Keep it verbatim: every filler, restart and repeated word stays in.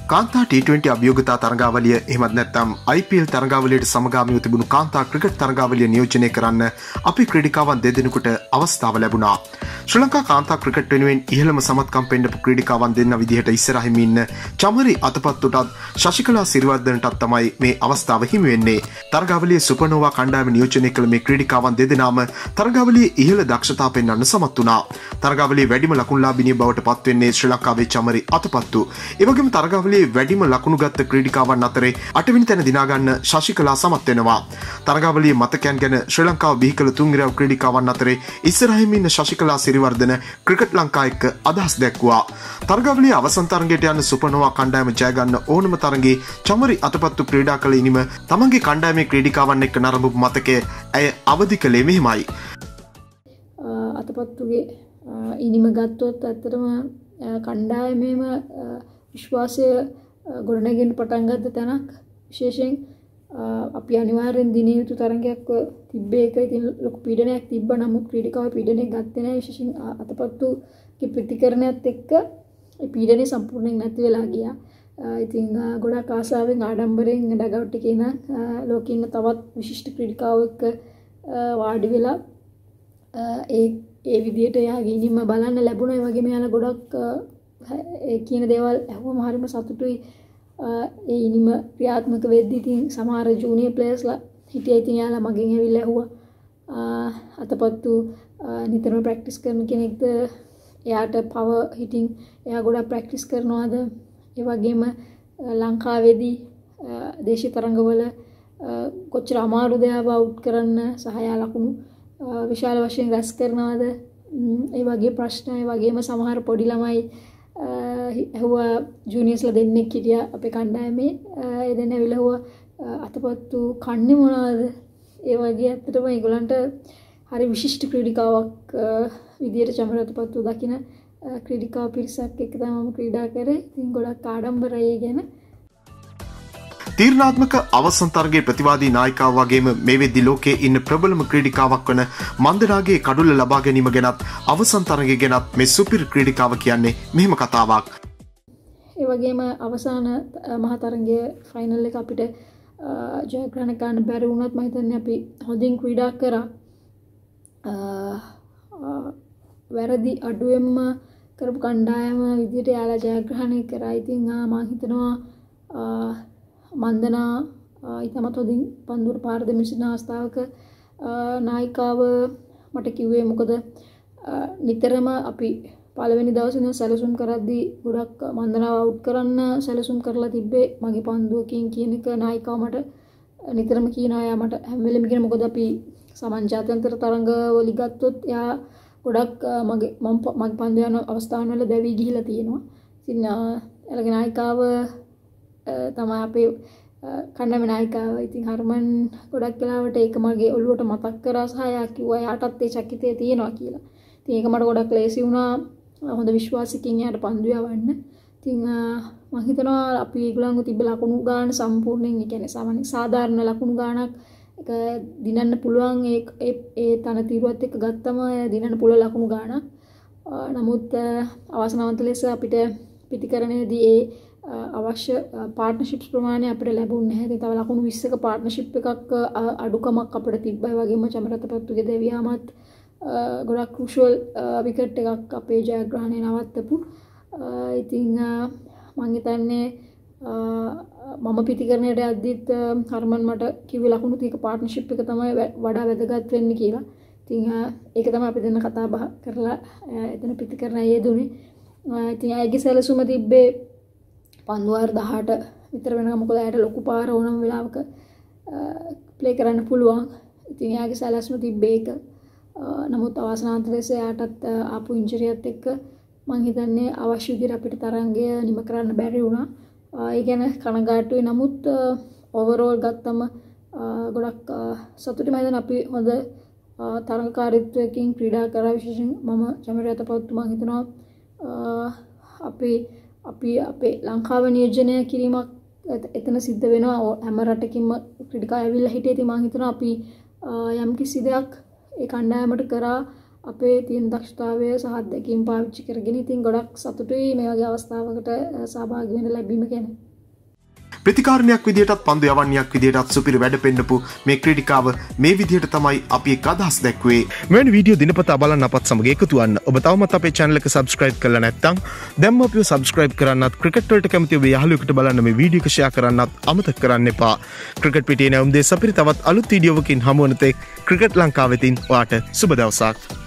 කාන්තා T twenty අභියෝගතා තරඟාවලිය එහෙමත් නැත්නම් आई पी एल තරඟාවලියට සමගාමීව තිබුණු කාන්තා ක්‍රිකට් තරඟාවලිය නියෝජනය කරන්න අපි ක්‍රීඩිකාවන් දෙදෙනෙකුට අවස්ථාව ලැබුණා. ශ්‍රී ලංකා කාන්තා ක්‍රිකට් වෙනුවෙන් ඉහළම සමත්කම් පෙන්නපු ක්‍රීඩිකාවන් දෙන්න විදිහට ඉස්සරහින් ඉන්න චමරි අතපත්තුටත් ශශිකලා සිරිවර්ධනටත් තමයි මේ අවස්ථාව හිමි වෙන්නේ. තරඟාවලියේ සුපර්නෝවා කණ්ඩායම නියෝජනය කළ මේ ක්‍රීඩිකාවන් දෙදෙනාම තරඟාවලියේ ඉහළ දක්ෂතා පෙන්වන්න සමත් වුණා. තරඟාවලියේ වැඩිම ලකුණුලාභිනිය බවට පත් වෙන්නේ ශ්‍රී ලංකාවේ චමරි අතපත්තු. ඒ වගේම තරඟාවලියේ වැඩිම ලකුණු ගත්ත ක්‍රීඩිකාවන් අතරේ අටවෙනි තැන දිනා ගන්න ශශිකලා සමත් වෙනවා. තරඟාවලියේ මතකයන් ගැන ශ්‍රී ලංකාව බිහි කළ තුන්වෙනි ක්‍රීඩිකාවන් අතරේ ඉස්සරහින් ඉන්න ශශිකලා සිරිවර්ධන ක්‍රිකට් ලංකා එක්ක අදහස් දැක්වුවා. තරඟාවලියේ අවසන් තරඟයට යන සුපර්නෝවා කණ්ඩායම ජය ගන්න ඕනම තරඟේ චමරි අතපත්තු ක්‍රීඩා කළ ඉනිම තමන්ගේ කණ්ඩායමේ ක්‍රීඩිකාවන් එක්ක නරඹපු මතකය ඇය අවදි කළේ මෙහිමයි. අතපත්තුගේ ඉනිම ගත්තොත් ඇත්තටම කණ්ඩායමේම විශ්වාසය ගොඩනගෙන පටන් ගත්ත තැනක්. විශේෂයෙන් අපි අනිවාර්යෙන් දිනිය යුතු තරඟයක් තිබ්බේ ඒක. ඉතින් ලොකු පීඩනයක් තිබ්බා. නමුත් ක්‍රීඩිකාව පීඩනයක් ගත්තේ නැහැ. විශේෂයෙන් අතපත්තුගේ ප්‍රතිකරණයත් එක්ක ඒ පීඩනය සම්පූර්ණයෙන් නැති වෙලා ගියා. ඉතින් ගොඩක් ආසාවෙන් ආඩම්බරයෙන් ඩගවුට් එකේ ඉන්න ලෝකේ ඉන්න තවත් විශිෂ්ට ක්‍රීඩිකාවෙක් එක්ක වාඩි වෙලා ඒ ඒ විදියට යාගේ ඉනිම බලන්න ලැබුණා. ඒ වගේම යාලා ගොඩක් ඒ කියන දේවල් ඇහුවම හරිම සතුටුයි. ඒ ඉනිම ක්‍රියාත්මක වෙද්දී ඉතින් සමහර ජූනියර් ප්ලේයර්ස්ලා හිටියා. ඉතින් යාලා මගෙන් ඇවිල්ලා ඇහුවා අතපත්තු නිතරම ප්‍රැක්ටිස් කරන කෙනෙක්ද, එයාට පවර් හිටින් එයා ගොඩක් ප්‍රැක්ටිස් කරනවාද, ඒ වගේම ලංකාවේදී දේශීය තරඟවල කොච්චර අමාරුද එයාව අවුට් කරන්න සහ එයා ලකුණු විශාල වශයෙන් රැස් කරනවාද, ඒ වගේ ප්‍රශ්න. ඒ වගේම සමහර පොඩි ළමයි ඇහුවා ජූනියර්ස්ලා දෙන්නෙක් හිටියා අපේ කණ්ඩායමේ. ඒ දෙන්න ඇවිල්ලා ඇහුවා අතපත්තු කන්නේ මොනවද? ඒ වගේ ඇත්තටම ඒගොල්ලන්ට හරි විශිෂ්ට ක්‍රීඩිකාවක් විදියට චමර අතපත්තු දකින ක්‍රීඩිකා පිරිසක් එක්ක තමයි මම ක්‍රීඩා කරේ. ඉතින් ගොඩක් ආඩම්බරයි ඒ ගැන. තීරණාත්මක අවසන් තරගයේ ප්‍රතිවාදී නායිකාව වගේම මේ වෙද්දි ලෝකයේ ඉන්න ප්‍රබලම ක්‍රීඩිකාවක් වන මන්දනාගේ කඩුල්ල ලබා ගැනීම ගැනත් අවසන් තරගය ගැනත් මේ සුපිරි ක්‍රීඩිකාව කියන්නේ මෙහෙම කතාවක්. ඒ වගේම අවසාන මහා තරගයේ ෆයිනල් එක අපිට ජයග්‍රහණ ගන්න බැරි වුණත් මම හිතන්නේ අපි හොඳින් ක්‍රීඩා කරා. වැරදි අඩුවෙන්ම කරපු කණ්ඩායම විදියට යාලා ජයග්‍රහණය කරා. ඉතින් මම හිතනවා මන්දනා ඉතමත් හොඳින් පන්දුර පාර දෙමින් සිටින අවස්ථාවක නායිකාව මට කිව්වේ මොකද නිතරම අපි පළවෙනි දවසේ ඉඳන් සැලසුම් කරද්දී ගොඩක් මන්දනාව අවුට් කරන්න සැලසුම් කරලා තිබ්බේ මගේ පන්දුවකින් කියන එක නායිකාව මට නිතරම කියනවා. එයා මට හැම වෙලෙම කියන මොකද අපි සමන් ජාත්‍යන්තර තරඟ වලි ගත්තොත් එයා ගොඩක් මගේ මම මගේ පන්දු යන අවස්ථාවන් වල දැවි ගිහිලා තියෙනවා. ඉතින් එයාගේ නායිකාව තමයි අපේ කණ්ඩායමේ නායිකාව. ඉතින් හර්මන් ගොඩක් වෙලාවට ඒක මගේ ඔළුවට මතක් කරා සහ එයා කිව්වා එයාටත් ඒ චකිතය තියෙනවා කියලා. ඉතින් ඒක මට ගොඩක් ලේසි වුණා හොඳ විශ්වාසකින් එයාට පන්දු යවන්න. ඉතින් මම හිතනවා අපි ඒගොල්ලන්ව තිබ්බ ලකුණු ගාන සම්පූර්ණයෙන් ඒ කියන්නේ සාමාන්‍ය සාධාරණ ලකුණු ගානක් ඒක දිනන්න පුළුවන්. ඒ ඒ තන තීරුවත් එක්ක ගත්තම දිනන්න පුළුවන් ලකුණු ගානක්. නමුත් අවසනාවන්ත ලෙස අපිට පිටිකරණයේදී ඒ අවශ්‍ය පාර්ට්නර්ෂිප්ස් ප්‍රමාණය අපිට ලැබුණේ නැහැ. ඉතින් තව ලකුණු විස්සක පාර්ට්නර්ෂිප් එකක් අඩුකමක් අපිට තිබ්බා. ඒ වගේම චමරතපත්තුගේ දෙවියාමත් ගොඩක් ක්‍රුෂල් විකට් එකක් අපේ ජයග්‍රහණය නවත්තපු. ඉතින් මම හිතන්නේ මම පිටිකරණයට යද්දිත් හර්මන් මට කිව්වේ ලකුණු තියක පාර්ට්නර්ෂිප් එක තමයි වඩා වැදගත් වෙන්නේ කියලා. ඉතින් ඒක තමයි අපි දෙන්න කතා බහ කරලා එතන පිටිකරණ යෙදුනේ. ඉතින් ආයේ සැලසුම තිබ්බේ පන්දුවාර දහඅට විතර වෙනවා. මොකද ඇයට ලොකු පාර ඕනම වෙලාවක ප්ලේ කරන්න පුළුවන්. ඉතින් එයාගේ සැලැස්ම තිබ්බේ ඒක. නමුත් අවසනාන්ත ලෙස එයාටත් ආපු ඉන්ජරියත් එක්ක මම හිතන්නේ අවශ්‍ය විදිහට අපිට තරංගය නිම කරන්න බැරි වුණා. ඒ ගැන කනගාටුයි. නමුත් ඕවරෝල් ගත්තම ගොඩක් සතුටුයි. මම හිතන්නේ අපි හොඳ තරඟකාරීත්වයකින් ක්‍රීඩා කරා. විශේෂයෙන් මම චමරි අතපත්තු මම හිතනවා අපි අපි අපේ ලංකාව නියෝජනය කිරීමක් එතන සිද්ධ වෙනවා. හැම රටකින්ම ක්‍රීඩිකා ඇවිල්ලා හිටියේ. ඉතින් මම හිතනවා අපි යම් කිසි දෙයක් ඒ කණ්ඩායමට කරා අපේ තියෙන දක්ෂතාවය සහ අත්දැකීම් පාවිච්චි කරගෙන ඉතින් ගොඩක් සතුටුයි මේ වගේ අවස්ථාවකට සහභාගී වෙන්න ලැබීම ගැන. ප්‍රතිකාරණයක් විදියටත් පන්දු යවන්නයක් විදියටත් සුපිරි වැඩ පෙන්නපු මේ ක්‍රීඩිකාව මේ විදියට තමයි අපි එක් අදහස් දැක්වේ. මෙවැනි වීඩියෝ දිනපතා බලන්න අපත් සමග එකතු වන්න. ඔබ තවමත් අපේ channel එක subscribe කරලා නැත්නම් දැන්ම අපිව subscribe කරන්නත් ක්‍රිකට් වලට කැමති ඔබේ යාළුවෙකුට බලන්න මේ වීඩියෝ එක share කරන්නත් අමතක කරන්න එපා. ක්‍රිකට් පිටියේ නැවුම් දේ සපිරි තවත් අලුත් වීඩියෝවකින් හමු වන තෙක් ක්‍රිකට් ලංකාවෙතින් ඔයාට සුබ දවසක්.